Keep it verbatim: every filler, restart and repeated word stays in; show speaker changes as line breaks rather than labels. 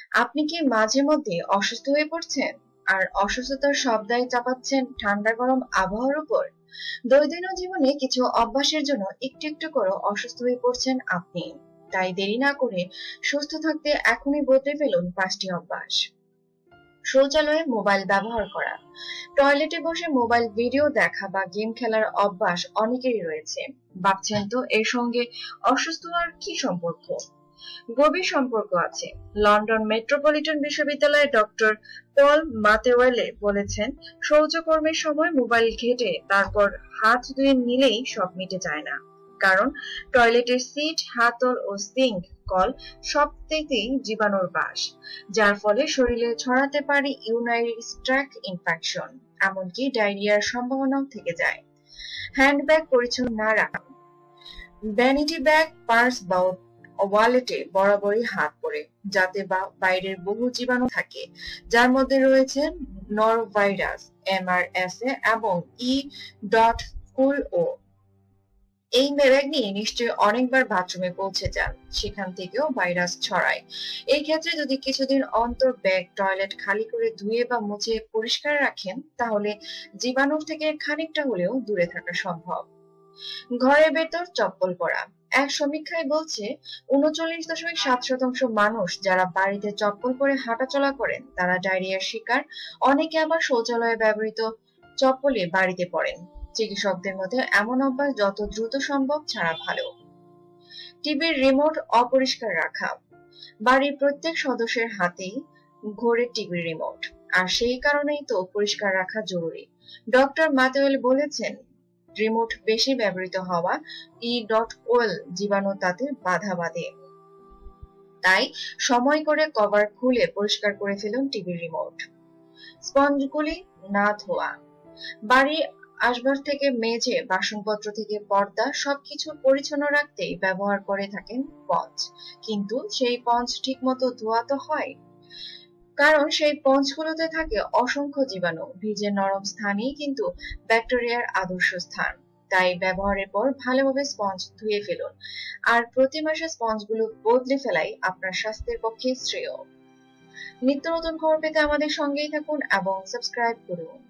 আপনি কি মাঝে মধ্যে অসুস্থ হয়ে পড়ছেন আর অসুস্থতার সব দায় চাপাচ্ছেন ঠান্ডা গরম আবহাওয়ার উপর? দৈনন্দিন জীবনে কিছু অভ্যাসের জন্য একটু একটু করে অসুস্থ হয়ে পড়ছেন আপনি। তাই দেরি না করে সুস্থ থাকতে এখনই বদলে ফেলুন পাঁচটি অভ্যাস। শৌচালয়ে মোবাইল ব্যবহার করা। টয়লেটে বসে মোবাইল ভিডিও দেখা বা গেম খেলার অভ্যাস অনেকেরই রয়েছে। ভাবছেন তো এর সঙ্গে অসুস্থ হওয়ার কি সম্পর্ক? গভীর সম্পর্ক আছে। লন্ডন মেট্রোপলিটন বিশ্ববিদ্যালয়ের ডক্টর পল মাতেওয়েলে বলেছেন, শৌচকর্মের সময় মোবাইল ঘেঁটে তারপর হাত ধুয়ে নিলেই সব মিটে যায় না। কারণ টয়লেটের সিট, হাতল ও সিঙ্ক কল সবথেকেই জীবাণুর বাস, যার ফলে শরীরে ছড়াতে পারে ইউরিনারি ট্র্যাক্ট ইনফেকশন, এমনকি ডায়রিয়ার সম্ভাবনাও থেকে যায়। হ্যান্ডব্যাগ পরিচ্ছন্ন না রাখা। ভ্যানিটি ব্যাগ, পার্স বা ওয়ালেটে বরাবরই হাত পড়ে, যাতে বা বাইরের বহু জীবাণু থাকে, যার মধ্যে রয়েছে নরভাইরাস, এমআরএসএ এবং ই ডট কুল ও। এই ব্যাগ নিয়ে নিশ্চয়ই অনেকবার বাথরুমে পৌঁছে যান, সেখান থেকেও ভাইরাস ছড়ায়। এই ক্ষেত্রে যদি কিছুদিন অন্তর ব্যাগ, টয়লেট খালি করে ধুয়ে বা মুছে পরিষ্কার রাখেন, তাহলে জীবাণুর থেকে খানিকটা হলেও দূরে থাকা সম্ভব। ঘরের ভেতর চপ্পল পরা। এক সমীক্ষায় বলছে, উনচল্লিশ দশমিক সাত শতাংশ মানুষ যারা বাড়িতে চপ্পল পরে হাঁটাচলা করেন তারা ডায়রিয়ার শিকার। অনেকে আবার শৌচালয়ে ব্যবহৃত চপ্পলে বাড়িতে পড়েন। চিকিৎসকদের মধ্যে এমন অভ্যাস যত দ্রুত সম্ভব ছাড়া ভালো। টিভির রিমোট অপরিষ্কার রাখা। বাড়ির প্রত্যেক সদস্যের হাতেই ঘোরে টিভির রিমোট, আর সেই কারণেই তো পরিষ্কার রাখা জরুরি। ডক্টর মাতেওয়েল বলেছেন, রিমোট বেশি ব্যবহৃত হওয়া ই ডট ওয়েল জীবাণু তাতে বাধা বাঁধে। তাই সময় করে কভার খুলে পরিষ্কার করে ফেলুন টিভির রিমোট। স্পঞ্জগুলি না ধোয়া। বাড়ি আসবাব থেকে মেঝে, বাসনপত্র থেকে পর্দা সবকিছু পরিচ্ছন্ন রাখতেই ব্যবহার করে থাকেন স্পঞ্জ, কিন্তু সেই স্পঞ্জ ঠিক মতো ধোয়া তো হয়? কারণ সেই স্পঞ্জগুলোতে থাকে অসংখ্য জীবাণু। ভিজে নরম স্থানেই কিন্তু ব্যাকটেরিয়ার আদর্শ স্থান। তাই ব্যবহারের পর ভালোভাবে স্পঞ্জ ধুয়ে ফেলুন, আর প্রতি মাসে স্পঞ্জগুলো বদলে ফেলাই আপনার স্বাস্থ্যের পক্ষে শ্রেয়। নিত্য নতুন খবর পেতে আমাদের সঙ্গেই থাকুন এবং সাবস্ক্রাইব করুন।